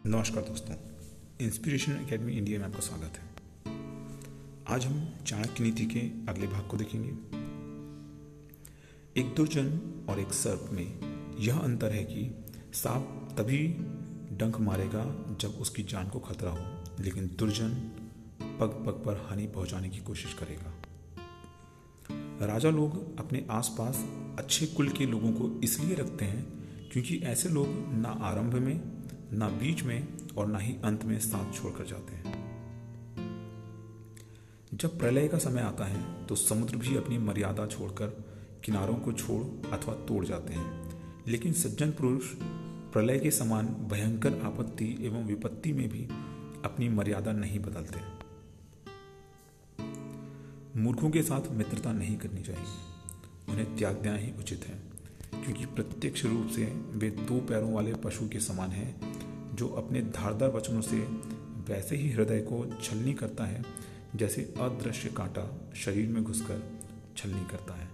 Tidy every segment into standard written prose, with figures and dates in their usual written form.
नमस्कार दोस्तों, inspiration academy India में आपका स्वागत है। आज हम चाणक्य नीति के अगले भाग को देखेंगे। एक दुर्जन और एक सर्प में यह अंतर है कि सांप तभी डंक मारेगा जब उसकी जान को खतरा हो, लेकिन दुर्जन पग पग पर हानि पहुंचाने की कोशिश करेगा। राजा लोग अपने आसपास अच्छे कुल के लोगों को इसलिए रखते हैं क्योंकि ऐसे लोग ना आरंभ में, ना बीच में और ना ही अंत में साथ छोड़कर जाते हैं। जब प्रलय का समय आता है तो समुद्र भी अपनी मर्यादा छोड़कर किनारों को छोड़ अथवा तोड़ जाते हैं, लेकिन सज्जन पुरुष प्रलय के समान भयंकर आपत्ति एवं विपत्ति में भी अपनी मर्यादा नहीं बदलते। मूर्खों के साथ मित्रता नहीं करनी चाहिए, उन्हें त्याग देना ही उचित है, क्योंकि प्रत्यक्ष रूप से वे दो पैरों वाले पशु के समान हैं जो अपने धारदार वचनों से वैसे ही हृदय को छलनी करता है जैसे अदृश्य कांटा शरीर में घुसकर छलनी करता है।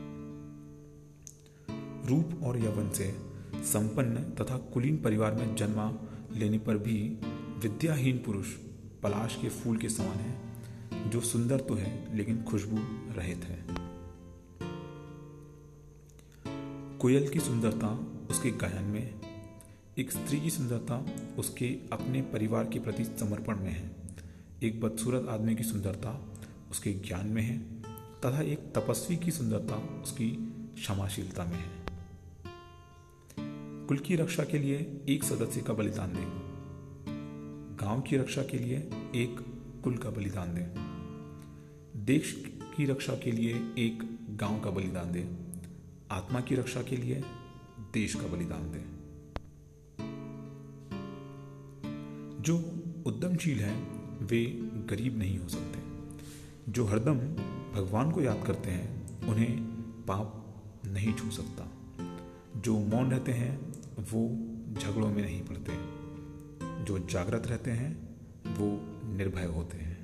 रूप और यौवन से संपन्न तथा कुलीन परिवार में जन्मा लेने पर भी विद्याहीन पुरुष पलाश के फूल के समान है, जो सुंदर तो है लेकिन खुशबू रहित है। कोयल की सुंदरता उसके गायन में, एक स्त्री की सुंदरता उसके अपने परिवार के प्रति समर्पण में है, एक बदसूरत आदमी की सुंदरता उसके ज्ञान में है तथा एक तपस्वी की सुंदरता उसकी क्षमाशीलता में है। कुल की रक्षा के लिए एक सदस्य का बलिदान दें, गांव की रक्षा के लिए एक कुल का बलिदान दें, देश की रक्षा के लिए एक गांव का बलिदान दें, आत्मा की रक्षा के लिए देश का बलिदान दें। जो उद्यमशील हैं वे गरीब नहीं हो सकते। जो हरदम भगवान को याद करते हैं उन्हें पाप नहीं छू सकता। जो मौन रहते हैं वो झगड़ों में नहीं पड़ते। जो जागृत रहते हैं वो निर्भय होते हैं।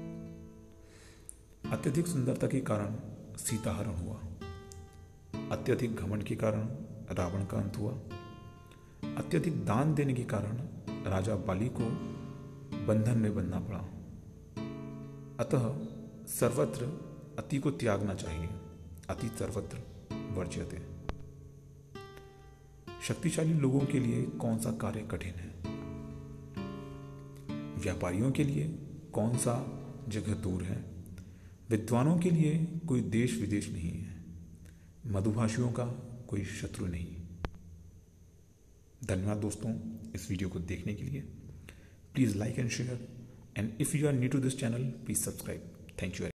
अत्यधिक सुंदरता के कारण सीता हरण हुआ, अत्यधिक घमंड के कारण रावण का अंत हुआ, अत्यधिक दान देने के कारण राजा बाली को बंधन में बंधना पड़ा। अतः सर्वत्र अति को त्यागना चाहिए, अति सर्वत्र वर्ज्यते। शक्तिशाली लोगों के लिए कौन सा कार्य कठिन है? व्यापारियों के लिए कौन सा जगह दूर है? विद्वानों के लिए कोई देश विदेश नहीं है, मधुभाषियों का कोई शत्रु नहीं। धन्यवाद दोस्तों इस वीडियो को देखने के लिए। Please like and share, and if you are new to this channel please subscribe. Thank you.